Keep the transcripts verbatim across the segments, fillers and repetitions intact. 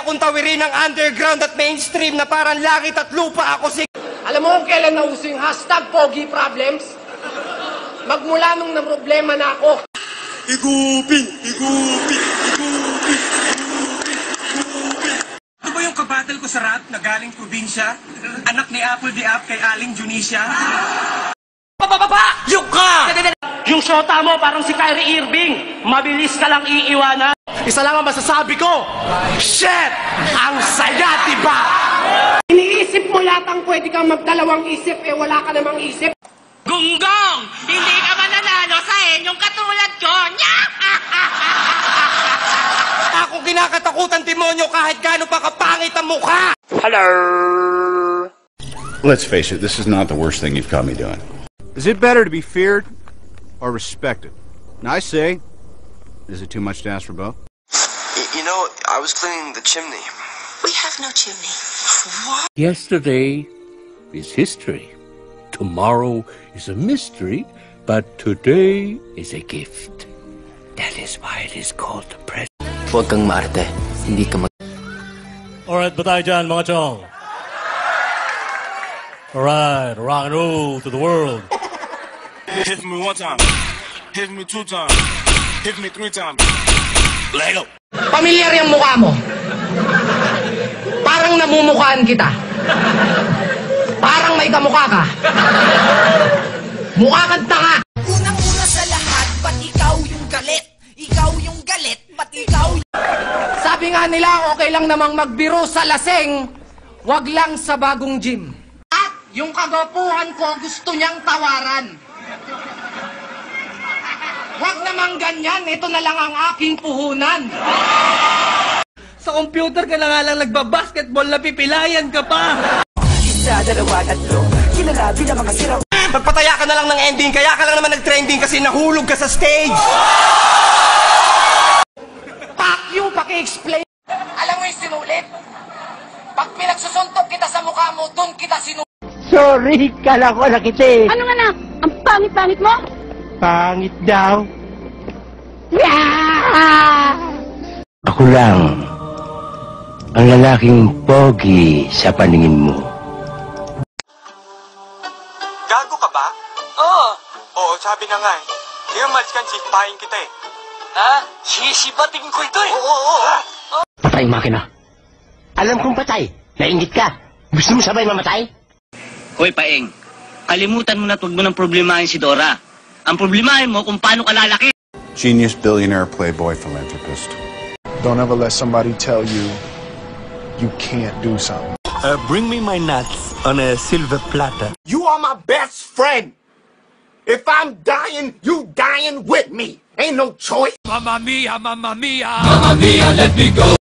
akong tawirin ng underground at mainstream na parang langit at lupa ako si... Alam mo kung kailan nauso yung hashtag Pogi Problems? Magmula nung na problema na ako. Higupin! Higupin! Higupin! Ito ba yung kabattle ko sa rap na galing probinsya? Anak ni Apple di Ap kay Aling Junisha? Papapapa! Yung ka! Yung shota mo parang si Kyrie Irving. Mabilis ka lang iiwanan. Isa lang ang masasabi ko. Shit! Ang saya, diba? Iniisip mo yatang pwede kang magdalawang isip eh wala ka namang isip. Gunggong! Hindi ka mananalo sa inyong katulad ko! Ako kinakatakutan, demonyo, kahit gaano pa kapangit ang mukha! Hello! Let's face it, this is not the worst thing you've caught me doing. Is it better to be feared or respected? And I say, is it too much to ask for both? You know, I was cleaning the chimney. We have no chimney. Yesterday is history. Tomorrow is a mystery, but today is a gift. That is why it is called the present. Huwag kang maarte. Hindi ka mag... Alright, ba tayo dyan, mga chong? Alright, rock and roll to the world. Hit me one time. Hit me two times. Hit me three times. Lego! Pamilyar yung mukha mo. Parang namumukhaan kita. Parang may kamukha ka. Mukha kang tanga. Unang-una sa lahat, ba't ikaw yung galit? Ikaw yung galit, ba't ikaw yung... Sabi nga nila, okay lang namang magbiro sa laseng, wag lang sa bagong gym. At yung kagwapuhan ko, gusto niyang tawaran. Wag namang ganyan, ito na lang ang aking puhunan. Sa computer ka na nga lang nagbabasketball, napipilayan ka pa! Isa, dalawa, tatlo, kilala bilang mga siraw. Magpataya ka na lang ng ending, kaya ka lang naman nag-trending kasi nahulog ka sa stage! Pak yung paki-explain. Alam mo yung sinulit? Pag pinagsusuntok kita sa mukha mo, dun kita sinulit. Sorry, kala ko na kita eh. Anong anak? Ang pangit-pangit mo? Pangit daw. Ako lang ang lalaking pogi sa paningin mo. Gago ka ba? Oo. Oo, sabi na nga eh. Hindi mo maliskan, sipahin kita eh. Ha? Sisipating ko ito eh. Oo, oo, oo. Patay makina. Alam kong patay. Nainggit ka. Gusto mo sabay mamatay? Hoy, Paeng. Kalimutan mo na at huwag mo nang problemahin si Dora. Ang problemahin mo kung paano ka lalaki. Genius, billionaire, playboy, philanthropist. Don't ever let somebody tell you you can't do something. Uh, bring me my nuts on a silver platter. You are my best friend! If I'm dying, you dying with me! Ain't no choice! Mamma mia, mamma mia! Mamma mia, let me go!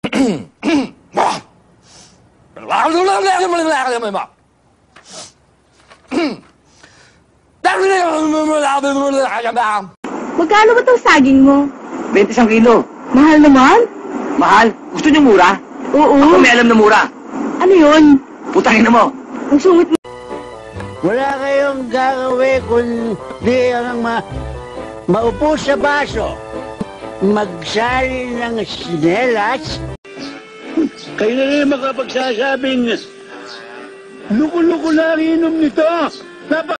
Magkano ba itong saging mo? twenty-one kilo. Mahal naman? Mahal. Gusto niyo mura? Oo. Ako may alam na mura. Ano yun? Putahin na mo. Ang sungit mo. Wala kayong gagawin kundi ang ma maupo sa baso. Magsali ng sinelas. Kayo na rin makapagsasabing luko-luko lang inom nito.